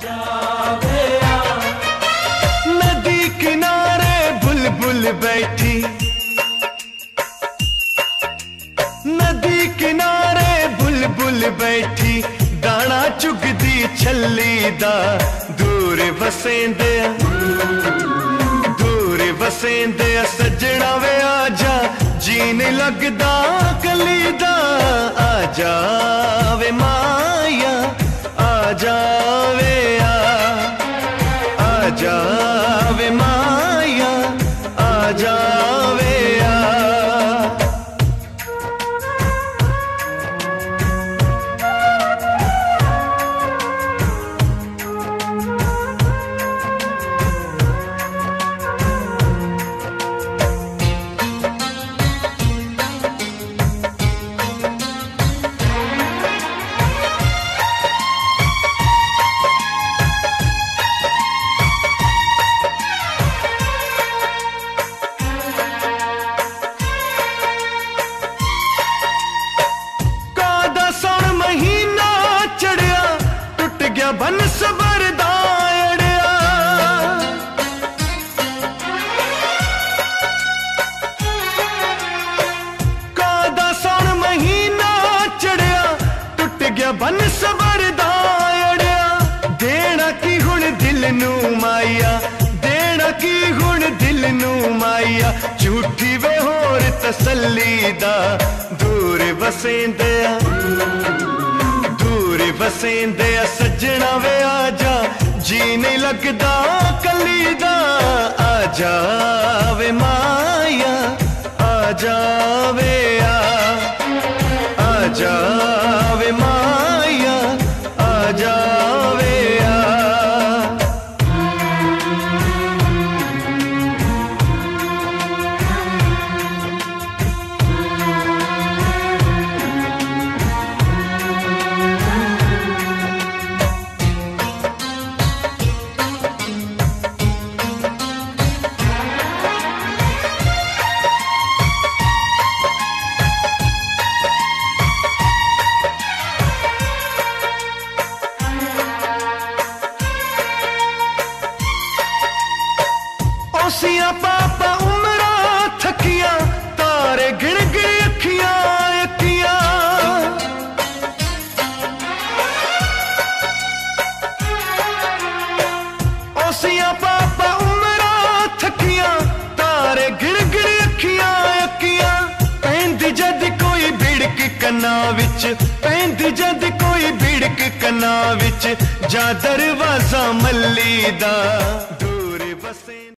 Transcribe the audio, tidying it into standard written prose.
जावे आ। नदी किनारे बुलबुल बैठी, नदी किनारे बुलबुल बैठी, दाना चुगदी छली दा। दूर वसेंदे सजना वे आजा, जी नहीं लगदा कली दा। आजा वे माया, आजा वे आजा वे माया, आजा वे बन सबरदा अड़िया। कादा सौन महीना चढ़िया, टुट गया बन सबरदा अड़िया। देना की हुण दिल नू माया, देना की हुण दिल नू माया। झूठी वे होर तसल्ली दा। दूर वसेंदिया वसेंदे सजना वे आजा, जी नहीं लगदा कली दा। आजा वे माया, आजा वे आजा वे माया, आजा वे ओसिया पापा उमरा थकिया, तारे गिण गिण अखियां अखियां। ओसिया पापा उमरा थकिया, तारे गिण गिण अखियां अखियां। पैंदी जद कोई बिड़क कन्ना विच, पैंदी जद कोई बिड़क कन्ना विच, जा दरवाजा मल्ली दा। दूर वसे